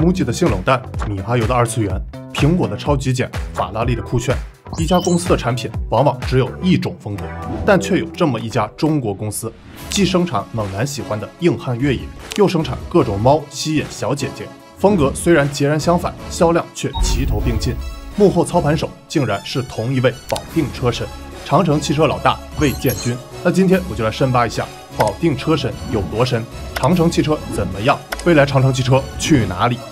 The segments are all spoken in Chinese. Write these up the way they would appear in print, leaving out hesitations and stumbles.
，MUJI 的性冷淡，米哈游的二次元，苹果的超极简，法拉利的酷炫。一家公司的产品往往只有一种风格，但却有这么一家中国公司，既生产猛男喜欢的硬汉越野，又生产各种猫吸引小姐姐。风格虽然截然相反，销量却齐头并进。幕后操盘手竟然是同一位保定车神，长城汽车老大魏建军。那今天我就来深扒一下保定车神有多神，长城汽车怎么样？未来长城汽车去哪里？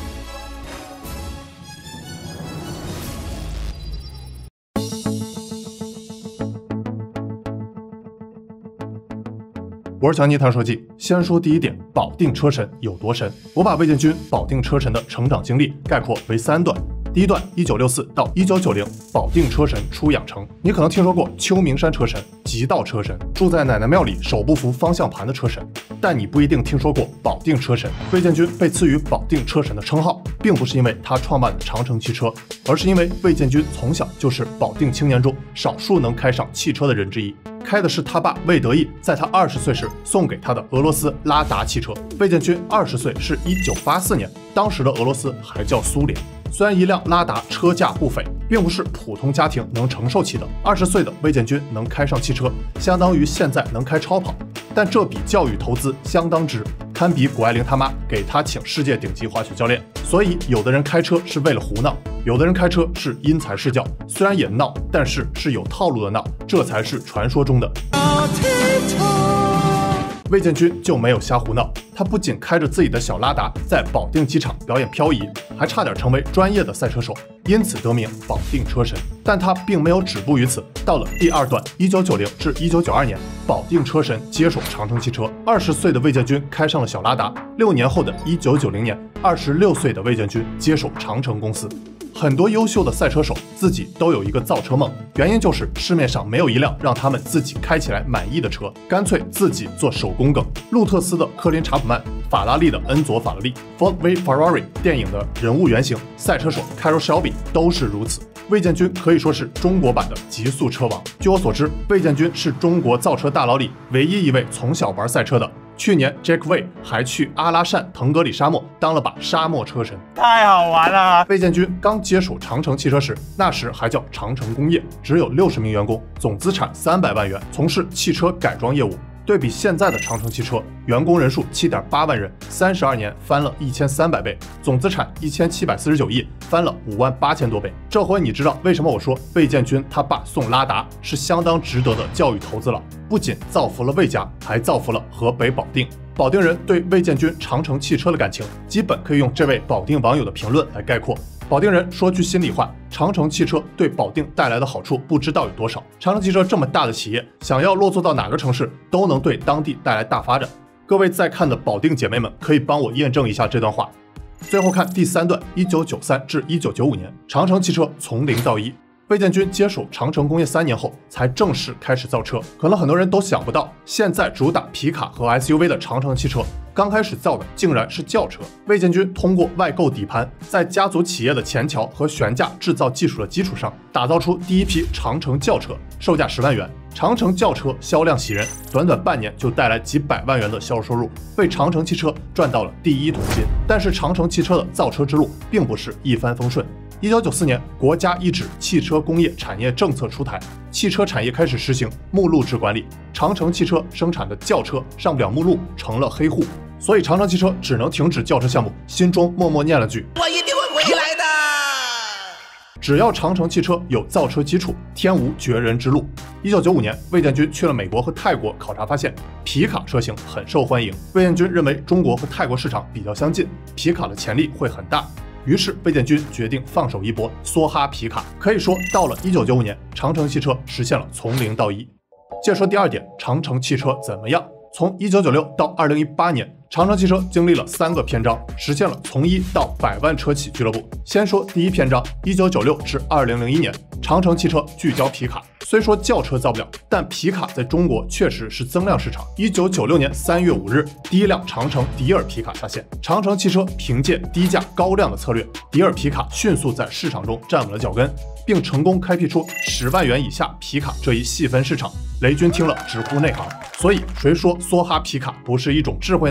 我是强尼谈车技，先说第一点，保定车神有多神？我把魏建军保定车神的成长经历概括为3段。第一段，1964到1990，保定车神出养成。你可能听说过秋名山车神、极道车神，住在奶奶庙里手不扶方向盘的车神，但你不一定听说过保定车神。魏建军被赐予保定车神的称号，并不是因为他创办的长城汽车，而是因为魏建军从小就是保定青年中少数能开上汽车的人之一。开的是他爸魏德义在他20岁时送给他的俄罗斯拉达汽车。魏建军20岁是1984年，当时的俄罗斯还叫苏联。虽然一辆拉达车价不菲，并不是普通家庭能承受起的，20岁的魏建军能开上汽车，相当于现在能开超跑，但这笔教育投资相当值，堪比谷爱凌他妈给他请世界顶级滑雪教练。所以有的人开车是为了胡闹，有的人开车是因材施教，虽然也闹，但是是有套路的闹，这才是传说中的魏建军就没有瞎胡闹，他不仅开着自己的小拉达在保定机场表演漂移，还差点成为专业的赛车手，因此得名保定车神。但他并没有止步于此，到了第2段，1990至1992年，保定车神接手长城汽车。20岁的魏建军开上了小拉达，6年后的1990年，26岁的魏建军接手长城公司。很多优秀的赛车手自己都有一个造车梦，原因就是市面上没有一辆让他们自己开起来满意的车，干脆自己做手工梗。路特斯的科林查普曼，法拉利的恩佐法拉利 ，Ford v Ferrari 电影的人物原型赛车手 Carroll Shelby 都是如此。魏建军可以说是中国版的极速车王。据我所知，魏建军是中国造车大佬里唯一一位从小玩赛车的。去年 Jack Way 还去阿拉善腾格里沙漠当了把沙漠车神， 太好玩了。 魏建军刚接手长城汽车时，那时还叫长城工业，只有60名员工，总资产300万元，从事汽车改装业务。对比现在的长城汽车，员工人数7.8万人，32年翻了1300倍，总资产1749亿，翻了58000多倍。这回你知道为什么我说魏建军他爸送拉达是相当值得的教育投资了？不仅造福了魏家，还造福了河北保定。保定人对魏建军长城汽车的感情，基本可以用这位保定网友的评论来概括。保定人说句心里话，长城汽车对保定带来的好处不知道有多少。长城汽车这么大的企业，想要落座到哪个城市，都能对当地带来大发展。各位在看的保定姐妹们，可以帮我验证一下这段话。最后看第3段，1993至1995年，长城汽车从0到1。魏建军接手长城工业3年后，才正式开始造车。可能很多人都想不到，现在主打皮卡和 SUV 的长城汽车，刚开始造的竟然是轿车。魏建军通过外购底盘，在家族企业的前桥和悬架制造技术的基础上，打造出第一批长城轿车，售价10万元。长城轿车销量喜人，短短半年就带来几百万元的销售收入，为长城汽车赚到了第一桶金。但是长城汽车的造车之路并不是一帆风顺。1994年，国家一纸汽车工业产业政策出台，汽车产业开始实行目录制管理。长城汽车生产的轿车上不了目录，成了黑户，所以长城汽车只能停止轿车项目，心中默默念了句： 我一定会回来的。 只要长城汽车有造车基础，天无绝人之路。1995年，魏建军去了美国和泰国考察，发现皮卡车型很受欢迎。魏建军认为中国和泰国市场比较相近，皮卡的潜力会很大。于是魏建军决定放手一搏，梭哈皮卡。可以说，到了1995年，长城汽车实现了从0到1。接着说第2点，长城汽车怎么样？从1996到2018年，长城汽车经历了3个篇章，实现了从1到100万车企俱乐部。先说第一篇章，1996至2001年，长城汽车聚焦皮卡。虽说轿车造不了，但皮卡在中国确实是增量市场。1996年3月5日，第一辆长城迪尔皮卡下线。长城汽车凭借低价高量的策略，迪尔皮卡迅速在市场中站稳了脚跟，并成功开辟出10万元以下皮卡这一细分市场。雷军听了直呼内行。所以谁说梭哈皮卡不是一种智慧呢？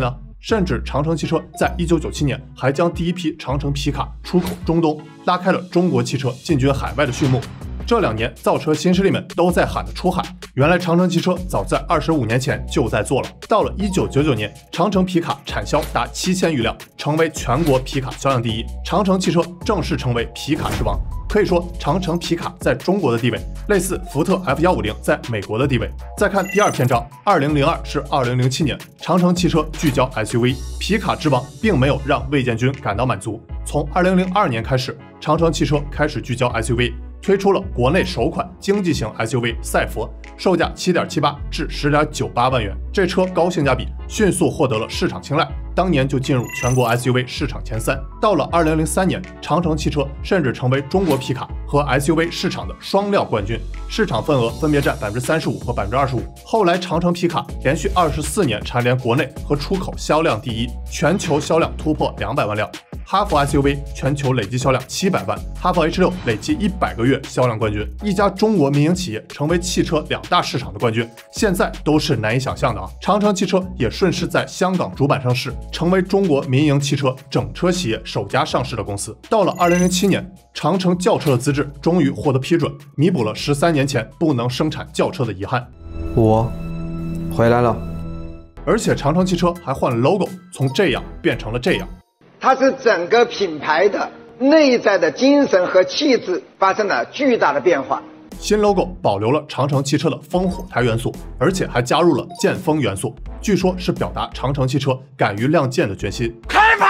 甚至长城汽车在1997年还将第一批长城皮卡出口中东，拉开了中国汽车进军海外的序幕。这2年，造车新势力们都在喊的出海，原来长城汽车早在25年前就在做了。到了1999年，长城皮卡产销达7000余辆，成为全国皮卡销量第一，长城汽车正式成为皮卡之王。可以说，长城皮卡在中国的地位，类似福特 F150在美国的地位。再看第2篇章，2002至2007年，长城汽车聚焦 SUV， 皮卡之王并没有让魏建军感到满足。从2002年开始，长城汽车开始聚焦 SUV。推出了国内首款经济型 SUV 赛佛，售价7.78至10.98万元。这车高性价比，迅速获得了市场青睐，当年就进入全国 SUV 市场前3。到了2003年，长城汽车甚至成为中国皮卡和 SUV 市场的双料冠军，市场份额分别占35%和25%。后来，长城皮卡连续24年蝉联国内和出口销量第一，全球销量突破200万辆。哈弗 SUV 全球累计销量700万，哈弗 H6 累计100个月销量冠军，一家中国民营企业成为汽车2大市场的冠军，现在都是难以想象的啊！长城汽车也顺势在香港主板上市，成为中国民营汽车整车企业首家上市的公司。到了2007年，长城轿车的资质终于获得批准，弥补了13年前不能生产轿车的遗憾。 我回来了， 而且长城汽车还换了 logo， 从这样变成了这样。 它是整个品牌的内在的精神和气质发生了巨大的变化。 新 logo 保留了长城汽车的烽火台元素，而且还加入了剑锋元素，据说是表达长城汽车敢于亮剑的决心。 开跑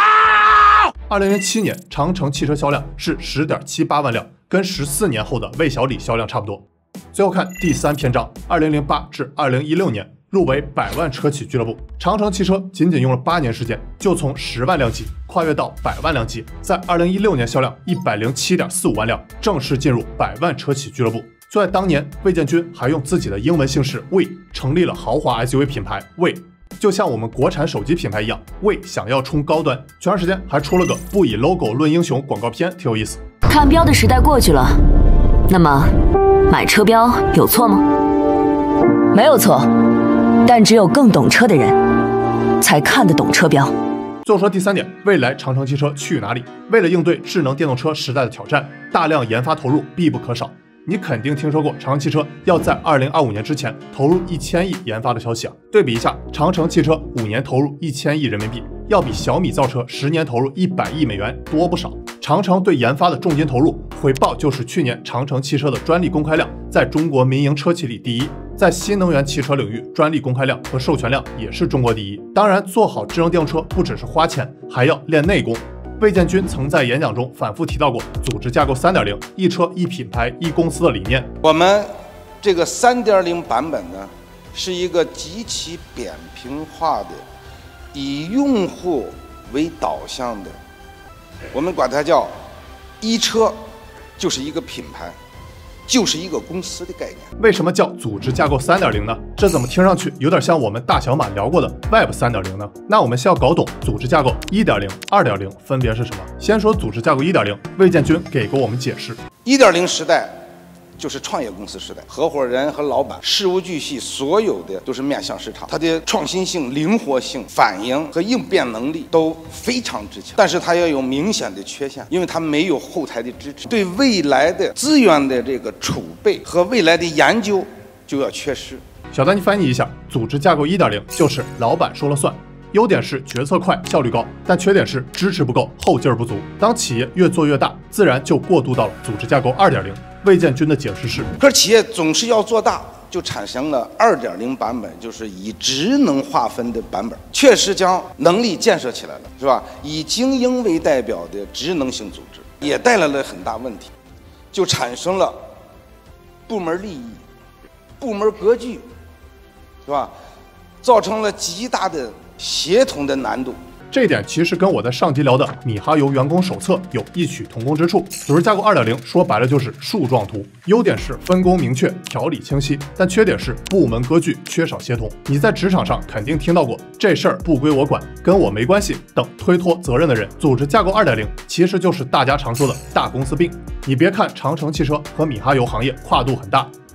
！2007年，长城汽车销量是10.78万辆，跟14年后的魏小李销量差不多。最后看第3篇章，2008至2016年。入围100万车企俱乐部，长城汽车仅用了8年时间，就从10万辆级跨越到100万辆级，在2016年销量107.45万辆，正式进入100万车企俱乐部。就在当年，魏建军还用自己的英文姓氏魏成立了豪华 SUV 品牌魏，就像我们国产手机品牌一样，魏想要冲高端，前段时间还出了个不以 logo 论英雄广告片，挺有意思。 看标的时代过去了，那么买车标有错吗？没有错。但只有更懂车的人才看得懂车标。 最后说第3点，未来长城汽车去哪里？为了应对智能电动车时代的挑战，大量研发投入必不可少。你肯定听说过长城汽车要在2025年之前投入1000亿研发的消息啊。对比一下，长城汽车5年投入1000亿人民币，要比小米造车10年投入100亿美元多不少。长城对研发的重金投入，回报就是去年长城汽车的专利公开量在中国民营车企里第一，在新能源汽车领域专利公开量和授权量也是中国第一。当然，做好智能电动车不只是花钱，还要练内功。魏建军曾在演讲中反复提到过组织架构3.0，一车一品牌一公司的理念。 我们这个3.0版本呢，是一个极其扁平化的，以用户为导向的，我们管它叫一车就是一个品牌，就是一个公司的概念。 为什么叫组织架构3.0呢？这怎么听上去有点像我们大小马聊过的 Web 3.0呢？那我们先要搞懂组织架构1.0、2.0分别是什么。先说组织架构1.0，魏建军给过我们解释。 1.0时代就是创业公司时代，合伙人和老板事无巨细，所有的都是面向市场，它的创新性、灵活性、反应和应变能力都非常之强。但是它也有明显的缺陷，因为它没有后台的支持，对未来的资源的这个储备和未来的研究就要缺失。 小丹，你翻译一下，组织架构1.0就是老板说了算。优点是决策快、效率高，但缺点是支持不够、后劲儿不足。当企业越做越大，自然就过渡到了组织架构2.0。魏建军的解释是： 可是企业总是要做大，就产生了2.0版本，就是以职能划分的版本，确实将能力建设起来了，是吧？以精英为代表的职能性组织，也带来了很大问题，就产生了部门利益、部门格局，是吧？造成了极大的协同的难度。 这一点其实跟我在上集聊的米哈游员工手册有异曲同工之处。组织架构2.0说白了就是树状图，优点是分工明确、条理清晰，但缺点是部门割据、缺少协同。你在职场上肯定听到过这事儿不归我管、跟我没关系等推脱责任的人。组织架构2.0其实就是大家常说的大公司病。你别看长城汽车和米哈游行业跨度很大，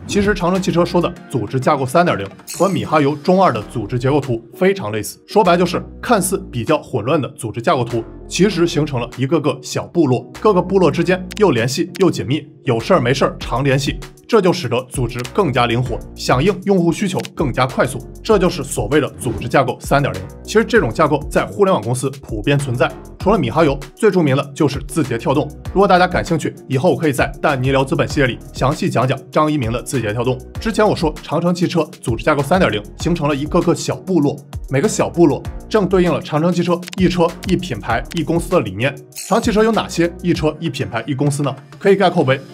其实长城汽车说的组织架构 3.0 和米哈游中2的组织结构图非常类似，说白就是看似比较混乱的组织架构图，其实形成了一个个小部落，各个部落之间又联系又紧密，有事儿没事儿常联系，这就使得组织更加灵活，响应用户需求更加快速，这就是所谓的组织架构 3.0。其实这种架构在互联网公司普遍存在，除了米哈游，最著名的就是字节跳动。如果大家感兴趣，以后可以在但尼聊资本系列里详细讲讲张一鸣的字节跳动。之前我说长城汽车组织架构 3.0 形成了一个个小部落，每个小部落正对应了长城汽车一车一品牌一公司的理念。长汽车有哪些一车一品牌一公司呢？可以概括为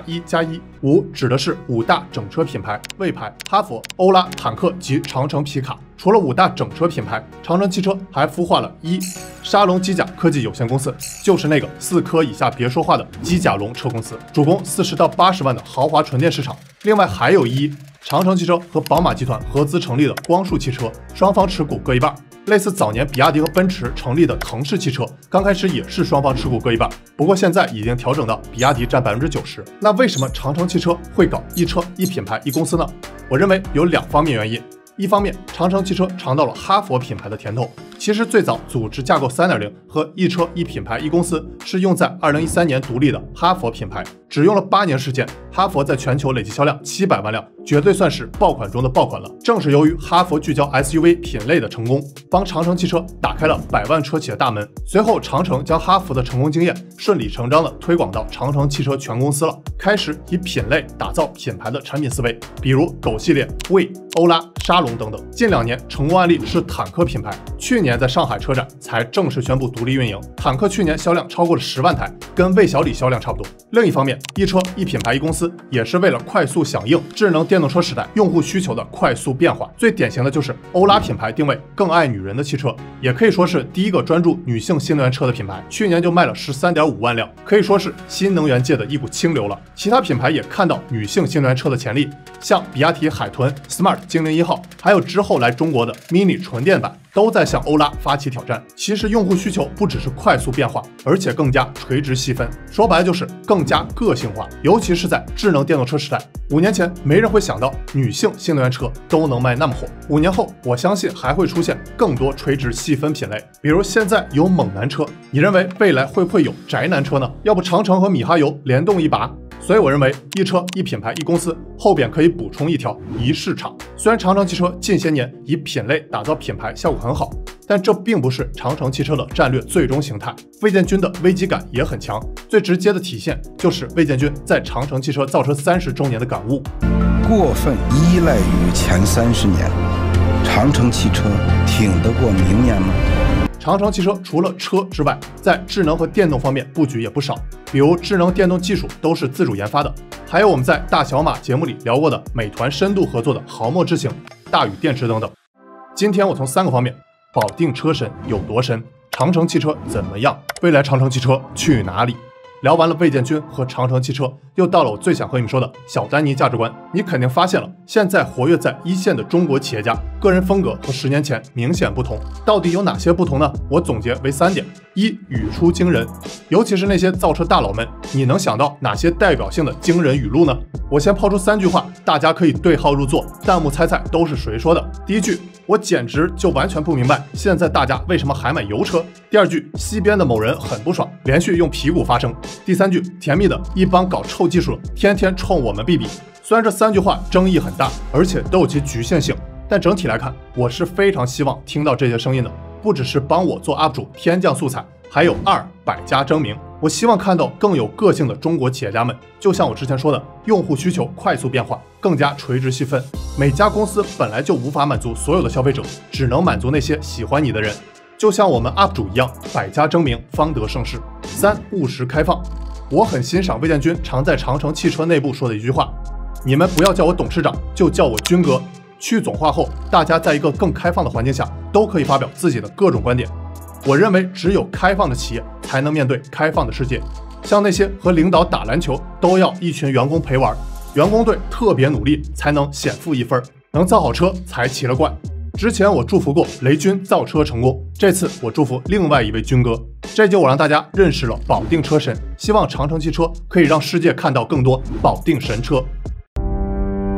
5+1+1。5指的是5大整车品牌，魏牌、哈弗、欧拉、坦克及长城皮卡。除了5大整车品牌，长城汽车还孵化了沙龙机甲科技有限公司，就是那个4颗以下别说话的机甲龙车公司，主攻40到80万的豪华纯电市场。另外还有长城汽车和宝马集团合资成立的光束汽车，双方持股各一半。类似早年比亚迪和奔驰成立的腾势汽车，刚开始也是双方持股各一半，不过现在已经调整到比亚迪占90%。那为什么长城汽车会搞一车一品牌一公司呢？我认为有2方面原因。一方面，长城汽车尝到了哈佛品牌的甜头。其实最早组织架构 3.0 和一车一品牌一公司是用在2013年独立的哈佛品牌，只用了8年时间，哈佛在全球累计销量700万辆，绝对算是爆款中的爆款了。正是由于哈佛聚焦 SUV 品类的成功，帮长城汽车打开了100万车企的大门。随后，长城将哈佛的成功经验顺理成章地推广到长城汽车全公司了，开始以品类打造品牌的产品思维，比如狗系列、魏、欧拉、沙龙等等。近2年成功案例是坦克品牌，去年在上海车展才正式宣布独立运营，坦克去年销量超过了10万台，跟魏小李销量差不多。另一方面，一车一品牌一公司也是为了快速响应智能电动车时代用户需求的快速变化。最典型的就是欧拉品牌定位更爱女人的汽车，也可以说是第一个专注女性新能源车的品牌，去年就卖了13.5万辆，可以说是新能源界的一股清流了。其他品牌也看到女性新能源车的潜力，像比亚迪海豚、Smart 精灵1号，还有之后来中国的 Mini 纯电版，都在向欧拉发起挑战。其实用户需求不只是快速变化，而且更加垂直细分，说白了就是更加个性化，尤其是在智能电动车时代。5年前没人会想到女性新能源车都能卖那么火，5年后我相信还会出现更多垂直细分品类。比如现在有猛男车，你认为未来会不会有宅男车呢？要不长城和米哈游联动一把？所以我认为一车一品牌一公司后边可以补充一条一市场。虽然长城汽车近些年以品类打造品牌效果很好，但这并不是长城汽车的战略最终形态。魏建军的危机感也很强，最直接的体现就是魏建军在长城汽车造车30周年的感悟： 过分依赖于前30年，长城汽车挺得过明年吗？ 长城汽车除了车之外，在智能和电动方面布局也不少，比如智能电动技术都是自主研发的，还有我们在大小马节目里聊过的美团深度合作的豪墨智行、大宇电池等等。今天我从3个方面保定车神有多神，长城汽车怎么样，未来长城汽车去哪里。聊完了魏建军和长城汽车，又到了我最想和你们说的小丹尼价值观。你肯定发现了，现在活跃在一线的中国企业家个人风格和10年前明显不同。到底有哪些不同呢？我总结为3点：一、语出惊人，尤其是那些造车大佬们，你能想到哪些代表性的惊人语录呢？我先抛出3句话，大家可以对号入座，弹幕猜猜都是谁说的。第一句，我简直就完全不明白现在大家为什么还买油车。第二句，西边的某人很不爽，连续用屁股发声。第3句，甜蜜的一帮搞臭技术天天冲我们逼逼。虽然这3句话争议很大，而且都有其局限性，但整体来看，我是非常希望听到这些声音的，不只是帮我做 UP 主添酱素材，还有2百家争鸣。我希望看到更有个性的中国企业家们，就像我之前说的，用户需求快速变化，更加垂直细分。每家公司本来就无法满足所有的消费者，只能满足那些喜欢你的人。就像我们 UP 主一样，百家争鸣方得盛世。3、务实开放。我很欣赏魏建军常在长城汽车内部说的一句话：你们不要叫我董事长，就叫我军哥。去总化后，大家在一个更开放的环境下，都可以发表自己的各种观点。我认为只有开放的企业才能面对开放的世界。像那些和领导打篮球都要一群员工陪玩，员工队特别努力才能显富一分，能造好车才齐了冠。之前我祝福过雷军造车成功，这次我祝福另外一位军哥。这就我让大家认识了保定车神，希望长城汽车可以让世界看到更多保定神车。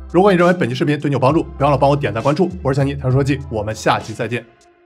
如果你认为本期视频对你有帮助，别忘了帮我点赞关注。我是小尼，谈说科技，我们下期再见。